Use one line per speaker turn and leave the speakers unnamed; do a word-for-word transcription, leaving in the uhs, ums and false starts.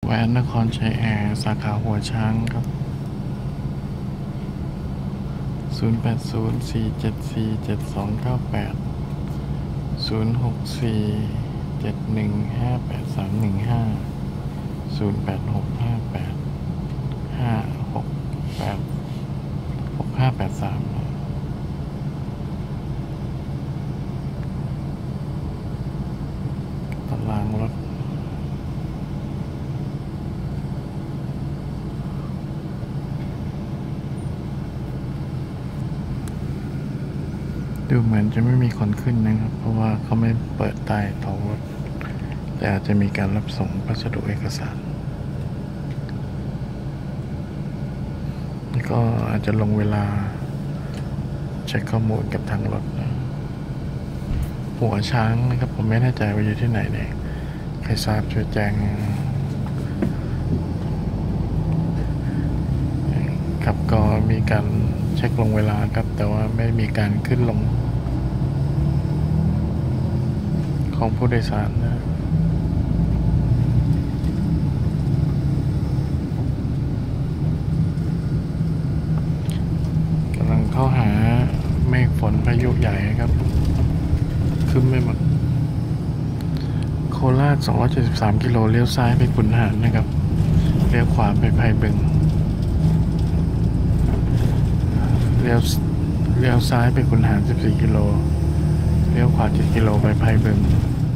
แหวนนครชัยแอร์สาขาหัวช้างครับศูนย์ แปด ศูนย์ สี่ เจ็ด สี่ เจ็ด สอง เก้า แปด ศูนย์ หก สี่ เจ็ด หนึ่ง ห้า แปด สาม หนึ่ง ห้า ศูนย์ แปด หก ห้า แปด ห้า หก แปด หก ห้า แปด สามตารางรถดูเหมือนจะไม่มีคนขึ้นนะครับเพราะว่าเขาไม่เปิดใต้ท้องรถแต่อาจจะมีการรับส่งพัสดุเอกสารก็อาจจะลงเวลาเช็คข้อมูลกับทางรถนะหัวช้างนะครับผมไม่แน่ใจว่าอยู่ที่ไหนเนี่ยใครทราบช่วยแจ้งครับก็มีการเช็คลงเวลาครับแต่ว่าไม่มีการขึ้นลงของผู้โดยสารนะกำลังเข้าหาเมฆฝนพายุใหญ่ครับขึ้นไม่หมดโคราชสองร้อยเจ็ดสิบสามกิโลเลี้ยวซ้ายไปขุนหารนะครับเลี้ยวขวาไปไผ่บึงเลี้ยวเลี้ยวซ้ายไปขุนหารสิบสี่กิโลเลี้ยวขวาเจ็ดกิโลไปไผ่บึง